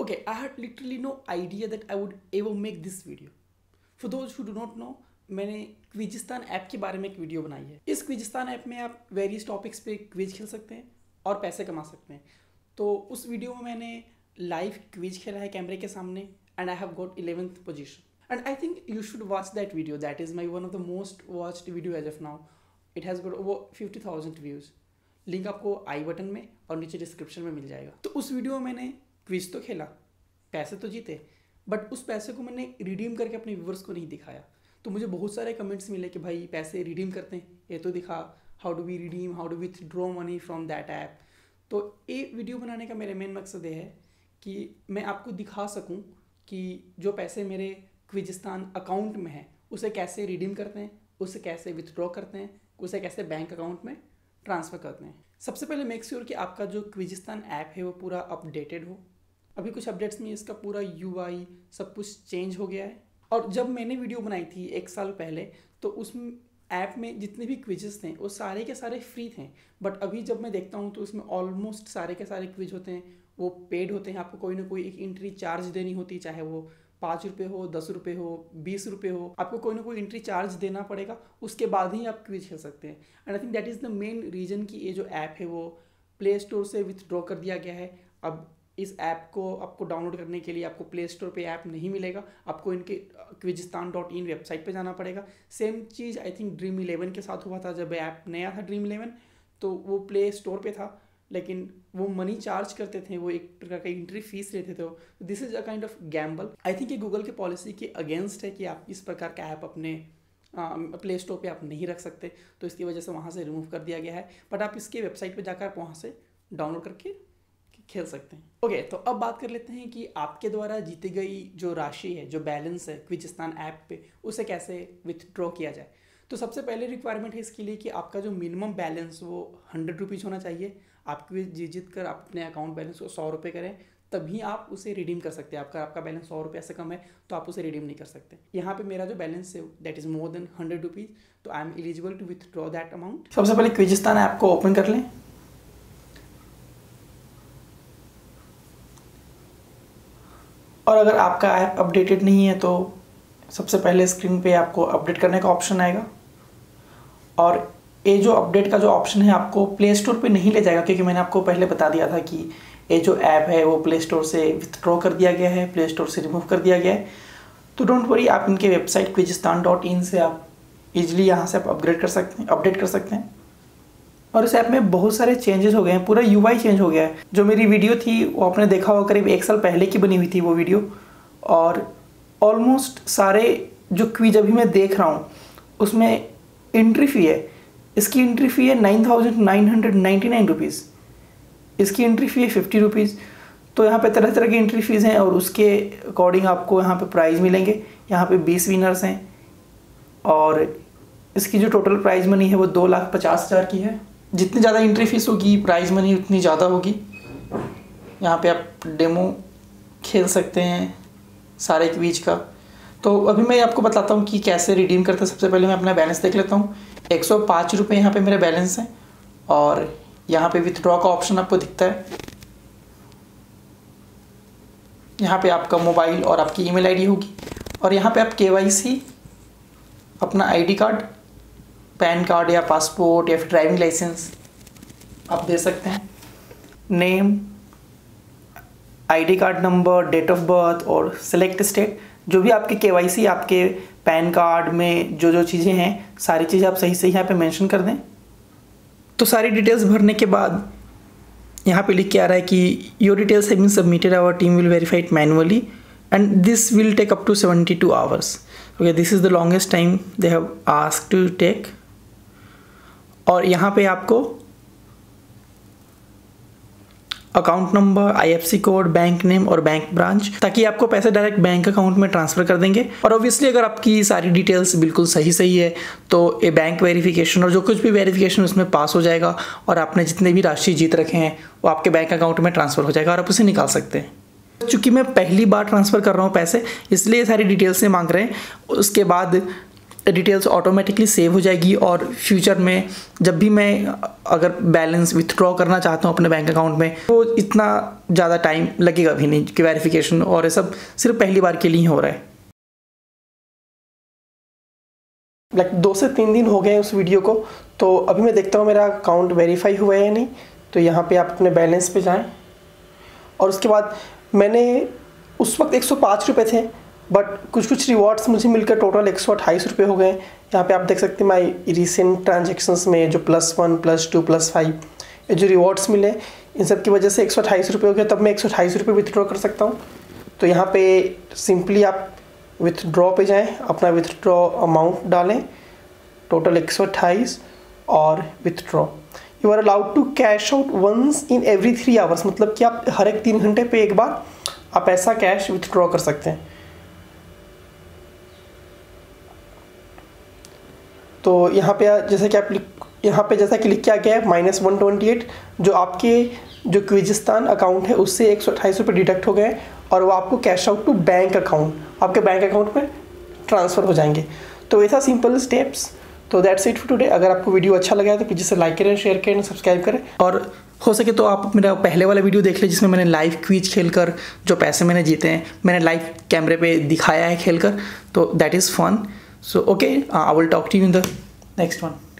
Okay, I had literally no idea that I would ever make this video. For those who do not know, मैंने क्विजिस्तान app के बारे में एक video बनाई है। इस क्विजिस्तान ऐप में आप वेरियस टॉपिक्स पे क्विज खेल सकते हैं और पैसे कमा सकते हैं। तो उस वीडियो में मैंने लाइव क्विज खेला है कैमरे के सामने and I have got 11th position and I think you should watch that video. That is my one of the most watched video as of now. It has got over 50,000 views. Link आपको I button में और नीचे description में मिल जाएगा। तो उस video में मैंने क्विज तो खेला, पैसे तो जीते, बट उस पैसे को मैंने रिडीम करके अपने व्यूवर्स को नहीं दिखाया। तो मुझे बहुत सारे कमेंट्स मिले कि भाई पैसे रिडीम करते हैं, ये तो दिखा, how do we redeem, how do we withdraw money from that app. तो ये वीडियो बनाने का मेरा मेन मकसद ये है कि मैं आपको दिखा सकूं कि जो पैसे मेरे क्विजिस्तान अकाउंट में हैं उसे कैसे रिडीम करते हैं, उसे कैसे विथड्रॉ करते हैं, उसे कैसे बैंक अकाउंट में ट्रांसफ़र करते हैं। सबसे पहले मेक श्योर कि आपका जो क्विजिस्तान ऐप है वो पूरा अपडेटेड हो। अभी कुछ अपडेट्स में इसका पूरा UI सब कुछ चेंज हो गया है। और जब मैंने वीडियो बनाई थी 1 साल पहले तो उस ऐप में जितने भी क्विजेस थे वो सारे के सारे फ्री थे, बट अभी जब मैं देखता हूँ तो उसमें ऑलमोस्ट सारे के सारे क्विज होते हैं वो पेड होते हैं। आपको कोई ना कोई एक एंट्री चार्ज देनी होती है, चाहे वो 5 रुपये हो, 10 रुपये हो, 20 रुपये हो, आपको कोई ना कोई एंट्री चार्ज देना पड़ेगा, उसके बाद ही आप क्विज खेल सकते हैं। And I think that is the main reason कि ये जो ऐप है वो प्ले स्टोर से विथड्रॉ कर दिया गया है। अब इस ऐप को आपको डाउनलोड करने के लिए आपको प्ले स्टोर पे ऐप नहीं मिलेगा, आपको इनके quizistan.in वेबसाइट पे जाना पड़ेगा। सेम चीज़ आई थिंक ड्रीम 11 के साथ हुआ था। जब ऐप नया था ड्रीम 11 तो वो प्ले स्टोर पे था, लेकिन वो मनी चार्ज करते थे, वो एक प्रकार का एंट्री फीस लेते थे। This is a kind of gamble. I think ये गूगल की पॉलिसी के अगेंस्ट है कि आप इस प्रकार का ऐप अपने प्ले स्टोर पे आप नहीं रख सकते, तो इसकी वजह से वहाँ से रिमूव कर दिया गया है। बट आप इसके वेबसाइट पे जाकर आप वहाँ से डाउनलोड करके खेल सकते हैं। ओके, तो अब बात कर लेते हैं कि आपके द्वारा जीती गई जो राशि है, जो बैलेंस है क्विजिस्तान ऐप पे, उसे कैसे विथड्रॉ किया जाए। तो सबसे पहले रिक्वायरमेंट है इसके लिए कि आपका जो मिनिमम बैलेंस वो 100 रुपीज़ होना चाहिए। आप क्विज जीत कर आप अपने अकाउंट बैलेंस को 100 रुपये करें, तभी आप उसे रिडीम कर सकते हैं। आपका बैलेंस 100 रुपये से कम है तो आप उसे रिडीम नहीं कर सकते। यहाँ पे मेरा जो बैलेंस है that is more than 100 rupees, तो I am eligible to withdraw that amount. सबसे पहले क्विजिस्तान ऐप को ओपन कर लें। और अगर आपका ऐप अपडेटेड नहीं है तो सबसे पहले स्क्रीन पे आपको अपडेट करने का ऑप्शन आएगा, और ये जो अपडेट का जो ऑप्शन है आपको प्ले स्टोर पे नहीं ले जाएगा, क्योंकि मैंने आपको पहले बता दिया था कि ये जो ऐप है वो प्ले स्टोर से विथड्रॉ कर दिया गया है, प्ले स्टोर से रिमूव कर दिया गया है। तो डोंट वरी, आप इनके वेबसाइट quizistan.in से आप ईजिली यहाँ से आप अपडेट कर सकते हैं। और इस ऐप में बहुत सारे चेंजेस हो गए हैं, पूरा UI चेंज हो गया है। जो मेरी वीडियो थी वो आपने देखा होगा, करीब 1 साल पहले की बनी हुई थी वो वीडियो, और ऑलमोस्ट सारे जो क्विज अभी मैं देख रहा हूँ उसमें एंट्री फ़ी है, इसकी एंट्री फ़ी है 9,999 रुपीज़, इसकी एंट्री फ़ी है 50 रुपीज़। तो यहाँ पे तरह तरह की एंट्री फ़ीस हैं और उसके अकॉर्डिंग आपको यहाँ पे प्राइज़ मिलेंगे। यहाँ पे 20 विनर्स हैं और इसकी जो टोटल प्राइज़ मनी है वो 2,50,000 की है। जितनी ज़्यादा एंट्री फीस होगी प्राइज़ मनी उतनी ज़्यादा होगी। यहाँ पे आप डेमो खेल सकते हैं सारे क्विज का। तो अभी मैं आपको बताता हूँ कि कैसे रिडीम करते हैं। सबसे पहले मैं अपना बैलेंस देख लेता हूँ। 105 रुपये यहाँ पे मेरा बैलेंस है, और यहाँ पे विथड्रॉ का ऑप्शन आपको दिखता है। यहाँ पे आपका मोबाइल और आपकी ईमेल आईडी होगी, और यहाँ पे आप KYC अपना ID कार्ड, पैन कार्ड या पासपोर्ट या फिर ड्राइविंग लाइसेंस आप दे सकते हैं। Name, ID card number, date of birth और सेलेक्ट स्टेट, जो भी आपके KYC आपके पैन कार्ड में जो जो चीज़ें हैं सारी चीज़ें आप सही सही यहाँ पे मेंशन कर दें। तो सारी डिटेल्स भरने के बाद यहाँ पे लिख के आ रहा है कि your details have been submitted, our team will verify it manually and this will take up to 72 hours. Okay, this is the longest time they have asked to take. और यहाँ पे आपको account number, IFSC code, bank name और bank branch, ताकि आपको पैसे direct bank account में transfer कर देंगे। और ऑब्वियसली अगर आपकी सारी डिटेल्स बिल्कुल सही है तो ये बैंक वेरिफिकेशन और जो कुछ भी वेरिफिकेशन उसमें पास हो जाएगा, और आपने जितने भी राशि जीत रखे हैं वो आपके बैंक अकाउंट में ट्रांसफ़र हो जाएगा और आप उसे निकाल सकते हैं। चूँकि मैं पहली बार ट्रांसफ़र कर रहा हूँ पैसे, इसलिए सारी डिटेल्स से मांग रहे हैं। उसके बाद डिटेल्स ऑटोमेटिकली सेव हो जाएगी और फ्यूचर में जब भी मैं अगर बैलेंस विथड्रॉ करना चाहता हूँ अपने बैंक अकाउंट में तो इतना ज़्यादा टाइम लगेगा भी नहीं कि वेरिफिकेशन, और ये सब सिर्फ पहली बार के लिए ही हो रहा है। लाइक 2 से 3 दिन हो गए उस वीडियो को, तो अभी मैं देखता हूँ मेरा अकाउंट वेरीफाई हुआ है या नहीं। तो यहाँ पे आप अपने बैलेंस पे जाएं और उसके बाद मैंने उस वक्त 105 रुपये थे, बट कुछ रिवॉर्ड्स मुझे मिलकर टोटल 128 रुपये हो गए। यहाँ पे आप देख सकते हैं माई रिसेंट ट्रांजेक्शन्स में जो +1 +2 +5 ये जो रिवॉर्ड्स मिले इन सब की वजह से 128 रुपये हो गया। तब मैं 128 रुपये विथड्रॉ कर सकता हूँ। तो यहाँ पे सिंपली आप विथड्रॉ पे जाएं, अपना विथड्रॉ अमाउंट डालें, टोटल 128 और withdraw. You are allowed to cash out once in every 3 hours, मतलब कि आप हर एक 3 घंटे पे एक बार आप ऐसा कैश विथड्रॉ कर सकते हैं। तो यहाँ पे जैसे कि आप यहाँ पे जैसा कि लिख के आ गया है -128, जो आपके जो क्विजिस्तान अकाउंट है उससे 128 रुपये डिडक्ट हो गए और वो आपको cash out to bank account, आपके बैंक अकाउंट में ट्रांसफ़र हो जाएंगे। तो ऐसा सिंपल स्टेप्स। तो दैट्स इट फॉर टुडे। अगर आपको वीडियो अच्छा लगा है तो प्लीज़ इसे लाइक करें, शेयर करें, सब्सक्राइब करें, और हो सके तो आप मेरा पहले वाला वीडियो देख लें जिसमें मैंने लाइव क्विज खेलकर जो पैसे मैंने जीते हैं मैंने लाइव कैमरे पे दिखाया है खेलकर। तो that is fun. So okay, I will talk to you in the next one.